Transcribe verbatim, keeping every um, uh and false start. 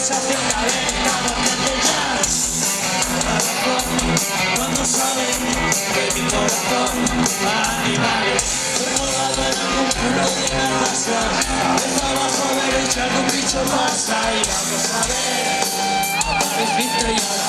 sensación de haber estado desde ya. Cuando saben de mi corazón animales, colgado en algún punto de la casa, cabeza abajo derecha algún bicho pasa y vamos a ver, es visto ya.